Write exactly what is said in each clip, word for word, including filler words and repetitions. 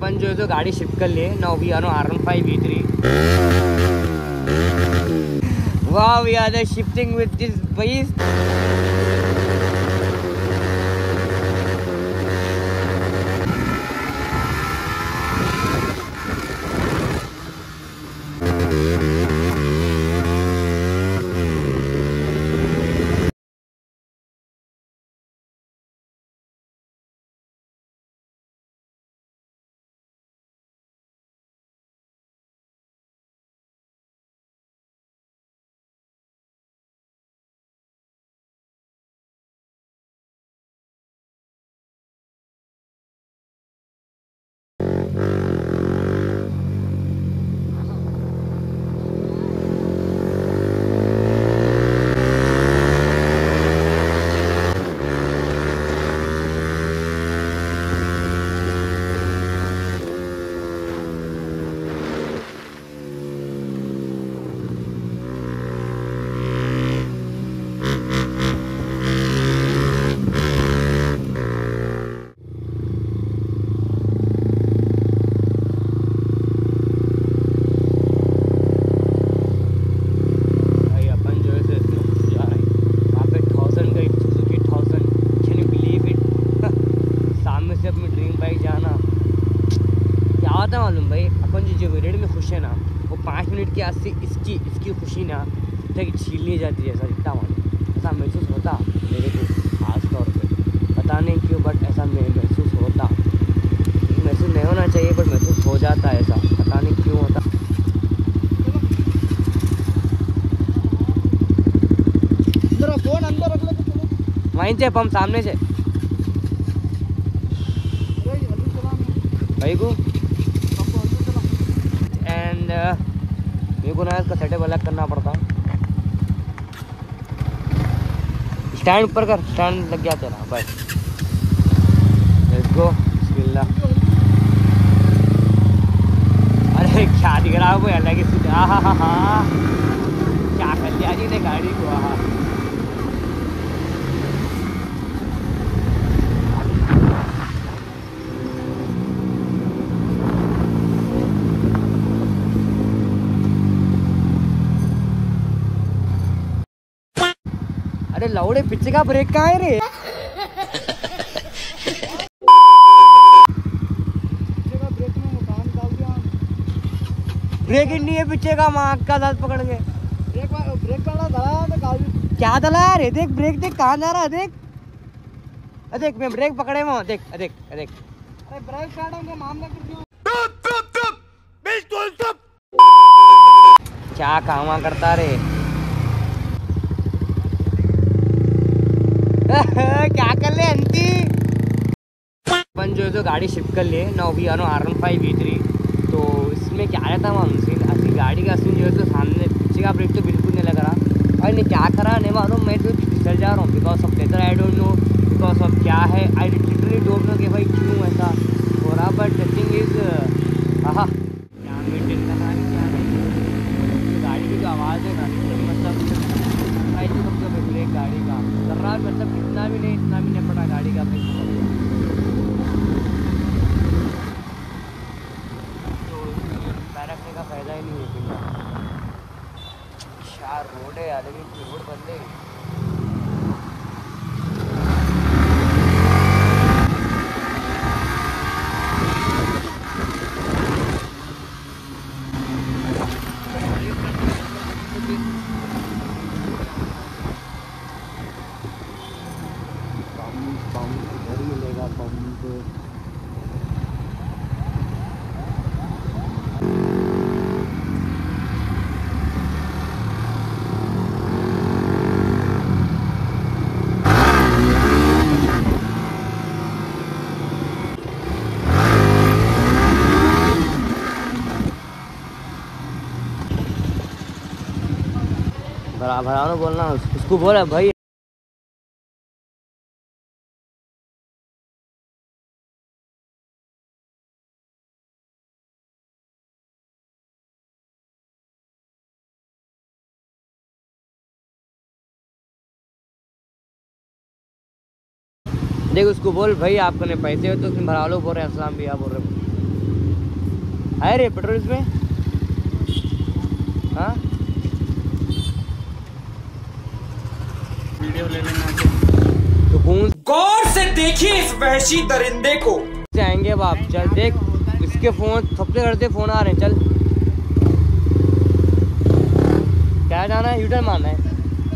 अपन जो है तो गाड़ी शिफ्ट कर लिए। Now we are on R one five V three. Wow, we are shifting with this beast. से इसकी इसकी खुशी ना ठीक छीन ली जाती है, ऐसा दिखता मानो, ऐसा महसूस होता मेरे को खास तौर पे, पता नहीं क्यों बट ऐसा महसूस होता। महसूस नहीं होना चाहिए बट महसूस हो जाता है, ऐसा पता नहीं क्यों होता। फोन अंदर रख ले, वहीं से पंप सामने से भाई को एंड मेरे को ना इसका सेटअप अलग करना पड़ता। स्टैंड ऊपर कर, स्टैंड लग गया तेरा, बस लेट्स गो। बिस्मिल्लाह। अरे क्या दिख रहा है वो अलग ही, हाँ हाँ हाँ क्या कर दिया जी ने गाड़ी को। हाँ अरे लौड़े पीछे का ब्रेक कहाँ है रे? ब्रेक ही नहीं है पीछे का, माँ का दांत पकड़ के ब्रेक ब्रेक वाला दला तो क्या दला है रे? देख ब्रेक देख कहाँ जा रहा है, देख अरे देख मैं ब्रेक पकड़े हुआ, देख देख देख अरे ब्रेक काटूंगा मामला बिल्कुल चुप। क्या काम करता रे? क्या कर ले अंती? अपन जो है तो गाड़ी शिफ्ट कर लिए। Now we are on R one five V three. तो इसमें क्या रहता है सीन, असली गाड़ी का सीन जो है तो सामने पीछे का ब्रेक तो बिल्कुल नहीं लग रहा। और नहीं क्या करा नहीं मालूम, मैं तो फिसल जा रहा हूँ because of weather, I don't know because of क्या है, आई लिटरली डोंट नो कि भाई क्यों ऐसा हो रहा। बट द थिंग इज हाँ क्या मेंटेन करना है क्या नहीं, गाड़ी की जो आवाज़ है ना मतलब भाई तो कब कब ब्रेक गाड़ी का कर रहा है, मतलब इतना भी नहीं इतना भी नहीं पड़ा गाड़ी का भाई। तो पैर रखने का फायदा ही नहीं है फिर चार रोड है यार, लेकिन रोड बंद है। भरा भरा बोलना उसको, बोला भाई देख उसको बोल भाई आपको नहीं पैसे हो तो उसमें भरा लो, बोल रहे अस्सलाम भैया बोल रहे। है रे पेट्रोल इसमें? हाँ वीडियो ले लेना। तो कौन गौर से देखिए इस वहशी दरिंदे को। जाएंगे अब आप, चल देख इसके फोन सबसे करते फोन आ रहे हैं। चल क्या जाना है? यूटर्न मारना है।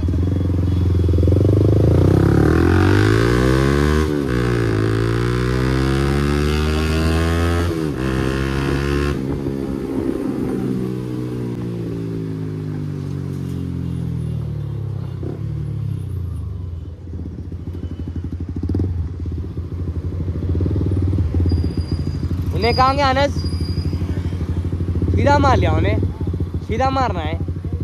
उन्हें कहाँ गया अनस? सीधा मार लिया उन्हें, सीधा मारना है।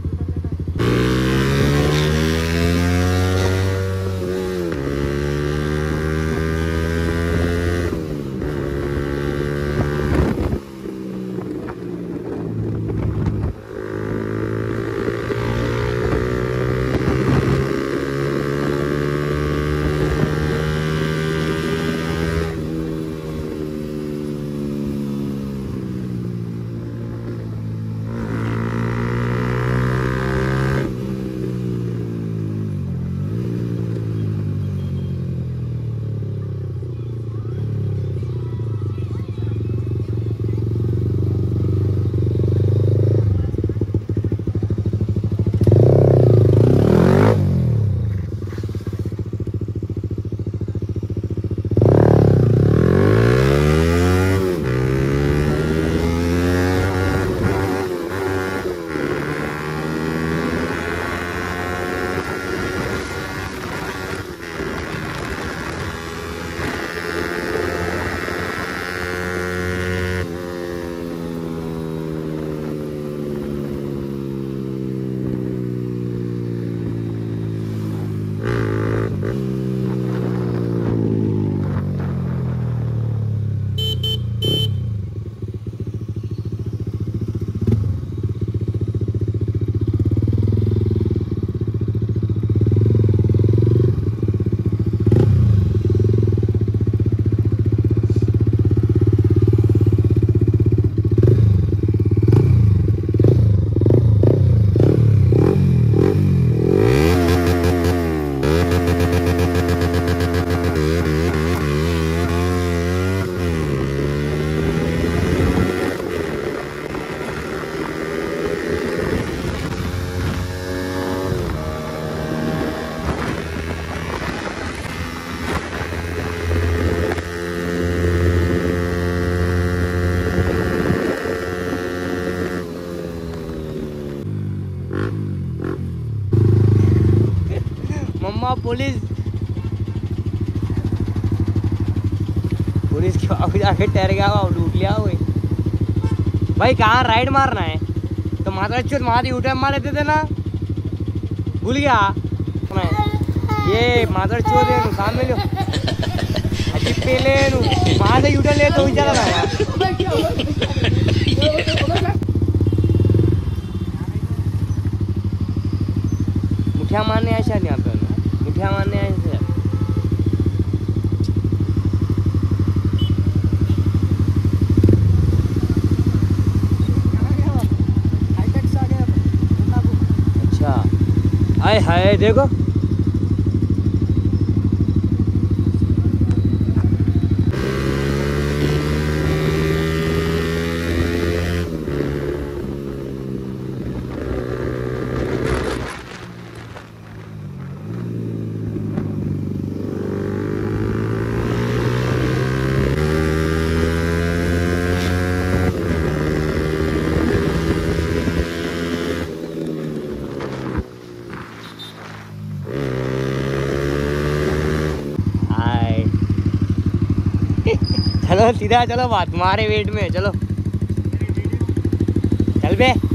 मम्मा पुलिस पुलिस के बाबू जाके ठहर गया, लूट लिया हुए। भाई कहाँ राइड मारना है? तो माता चुत माता यूटर्न मार लेते थे ना, भूल गया ये माता चुत है सामने लो अजीब पेले वहाँ से यूटर्न ले तो ही चला था। मुठिया मारने आए शायद यहाँ पे, मुठिया मारने आए शायद। अच्छा आए हाय देखो चलो सीधा चलो बात तुम्हारे वेट में चलो चल बे।